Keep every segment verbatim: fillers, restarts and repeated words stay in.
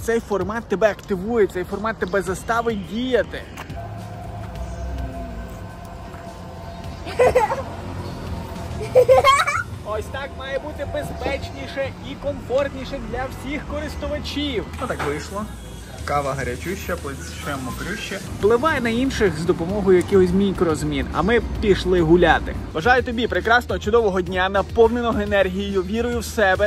цей формат тебе активує, цей формат тебе заставить діяти. Ось так має бути безпечніше і комфортніше для всіх користувачів. Отак вийшло. Кава гарячуща, плече мокрюще. Впливай на інших з допомогою якихось мікрозмін, а ми пішли гуляти. Бажаю тобі прекрасного, чудового дня, наповненого енергією, вірою в себе.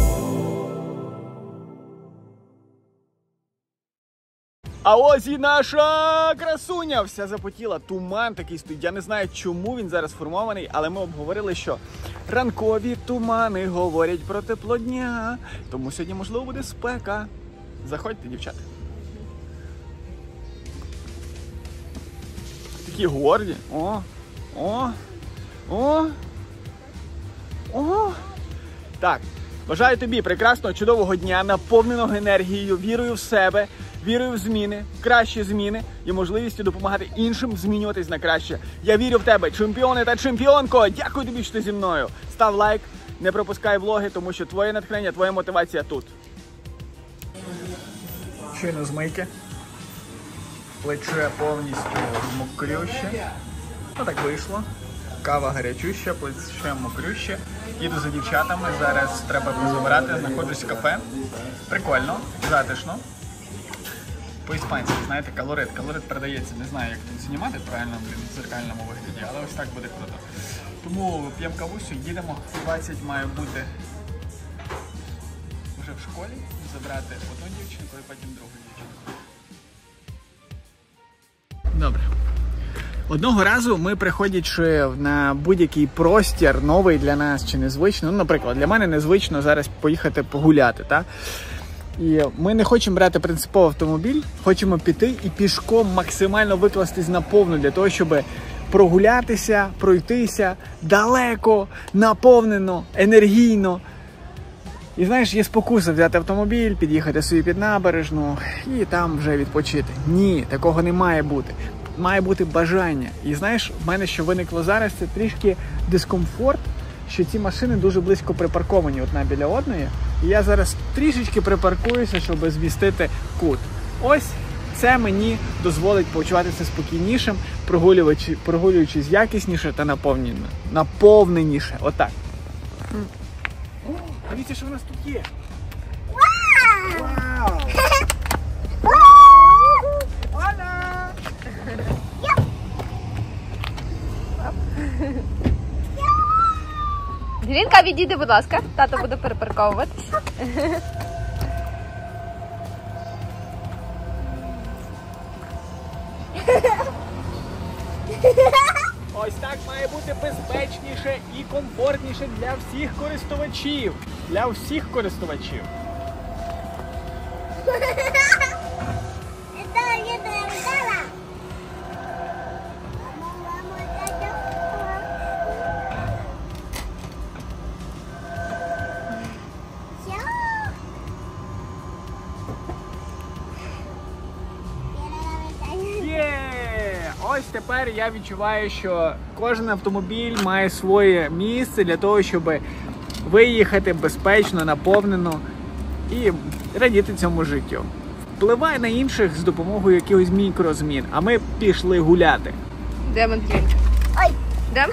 А ось і наша красуня вся запотіла. Туман такий стоїть. Я не знаю, чому він зараз сформований, але ми обговорили, що ранкові тумани говорять про тепло дня. Тому сьогодні, можливо, буде спека. Заходьте, дівчата. Такі горді. О, о, о, о. Так, бажаю тобі прекрасного, чудового дня, наповненого енергією, вірою в себе, вірою в зміни, кращі зміни і можливістю допомагати іншим змінюватись на краще. Я вірю в тебе, чемпіоне та чемпіонко! Дякую тобі, що ти зі мною! Став лайк, не пропускай влоги, тому що твоє натхнення, твоя мотивація тут. Щойно з мийки. Плече повністю мокрюще. Отак вийшло. Кава гарячуща, плече мокрюще. Їду за дівчатами, зараз треба позабирати, знаходжусь в кафе. Прикольно, затишно. По-іспанськи, знаєте, колорит. Колорит передається, не знаю, як тут знімати правильно, блін, в зеркальному вигляді, але ось так буде круто. Тому п'ємо кавусю, їдемо, двадцять має бути вже в школі, забрати одну дівчинку і потім другу дівчинку. Добре. Одного разу ми, приходячи на будь-який простір, новий для нас чи незвичний, ну, наприклад, для мене незвично зараз поїхати погуляти, так? І ми не хочемо брати принципово автомобіль, хочемо піти і пішком максимально викластись наповну для того, щоб прогулятися, пройтися далеко, наповнено, енергійно. І знаєш, є спокуса взяти автомобіль, під'їхати собі під набережну і там вже відпочити. Ні, такого не має бути. Має бути бажання. І знаєш, в мене що виникло зараз, це трішки дискомфорт, що ці машини дуже близько припарковані одна біля одної. І я зараз трішечки припаркуюся, щоб змістити кут. Ось це мені дозволить почуватися спокійнішим, прогулюючи, прогулюючись якісніше та наповненіше. Отак. Дивіться, що в нас тут є. Вау! Оля! Грінка, відійди, будь ласка. Тато буде перепарковуватись. Ось так має бути безпечніше і комфортніше для всіх користувачів. Для всіх користувачів. Ось тепер я відчуваю, що кожен автомобіль має своє місце для того, щоб виїхати безпечно, наповнено і радіти цьому життю. Впливай на інших з допомогою якихось мікрозмін, а ми пішли гуляти. Де Мандрінчик? Ой, Де?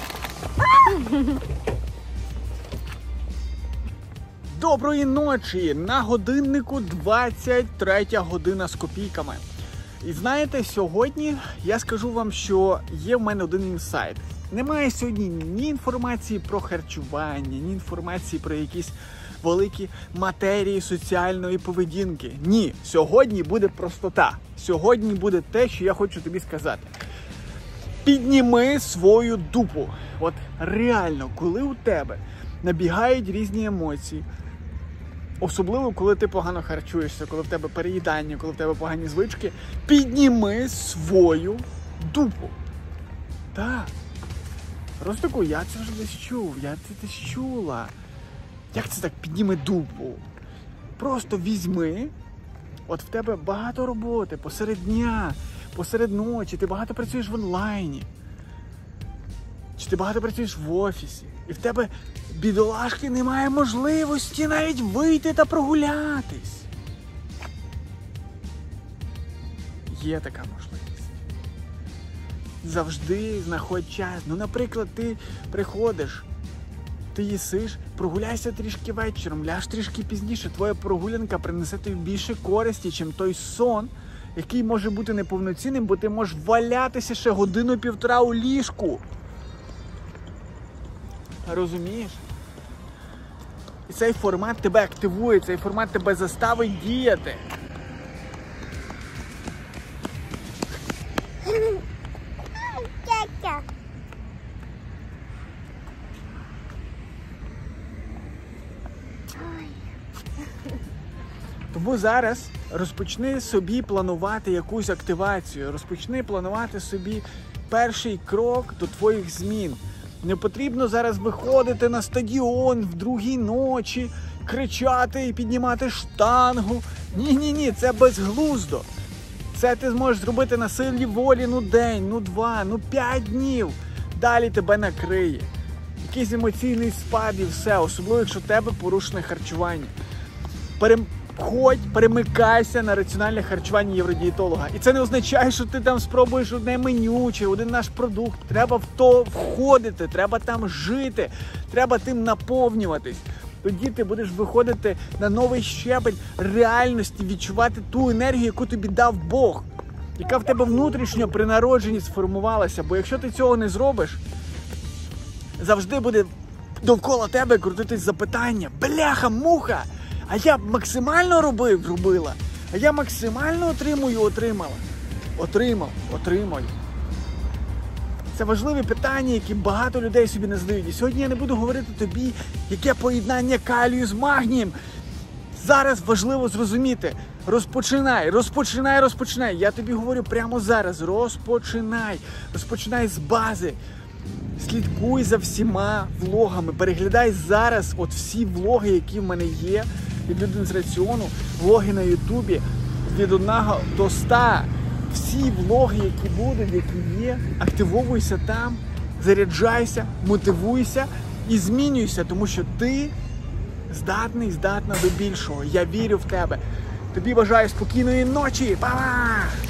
Доброї ночі! На годиннику двадцять третя година з копійками. І знаєте, сьогодні я скажу вам, що є в мене один інсайт. Немає сьогодні ні інформації про харчування, ні інформації про якісь великі матерії соціальної поведінки. Ні, сьогодні буде простота. Сьогодні буде те, що я хочу тобі сказати. Підніми свою дупу. От реально, коли у тебе набігають різні емоції, особливо, коли ти погано харчуєшся, коли в тебе переїдання, коли в тебе погані звички, підніми свою дупу. Так. Ростику, я це вже десь чув, я це десь чула. Як це так, підніми дупу? Просто візьми, от в тебе багато роботи, посеред дня, посеред ночі, ти багато працюєш в онлайні. Чи ти багато працюєш в офісі, і в тебе, бідолашки, немає можливості навіть вийти та прогулятись. Є така можливість. Завжди знаходь час. Ну, наприклад, ти приходиш, ти їсиш, прогуляйся трішки вечором, ляж трішки пізніше. Твоя прогулянка принесе тобі більше користі, ніж той сон, який може бути неповноцінним, бо ти можеш валятися ще годину-півтора у ліжку. Розумієш? І цей формат тебе активує, цей формат тебе заставить діяти. Тому зараз розпочни собі планувати якусь активацію, розпочни планувати собі перший крок до твоїх змін. Не потрібно зараз виходити на стадіон в другій ночі, кричати і піднімати штангу. Ні-ні-ні, це безглуздо. Це ти зможеш зробити на силі волі, ну день, ну два, ну п'ять днів. Далі тебе накриє. Якийсь емоційний спад і все, особливо, якщо в тебе порушене харчування. Переходь, перемикайся на раціональне харчування євродієтолога. І це не означає, що ти там спробуєш одне меню чи один наш продукт. Треба в то входити, треба там жити, треба тим наповнюватись. Тоді ти будеш виходити на новий щебель реальності, відчувати ту енергію, яку тобі дав Бог, яка в тебе внутрішньо при народженні сформувалася. Бо якщо ти цього не зробиш, завжди буде довкола тебе крутитись запитання: бляха-муха, а я максимально робив, робила, а я максимально отримую, отримала. Отримав, отримаю. Це важливі питання, які багато людей собі не задають. І сьогодні я не буду говорити тобі, яке поєднання калію з магнієм. Зараз важливо зрозуміти. Розпочинай, розпочинай, розпочинай. Я тобі говорю прямо зараз. Розпочинай. Розпочинай з бази. Слідкуй за всіма влогами. Переглядай зараз от всі влоги, які в мене є від «Людини з раціону». Влоги на Ютубі від одного до ста. Всі влоги, які будуть, які є, активовуйся там, заряджайся, мотивуйся і змінюйся, тому що ти здатний, здатна до більшого. Я вірю в тебе. Тобі бажаю спокійної ночі. Па-па!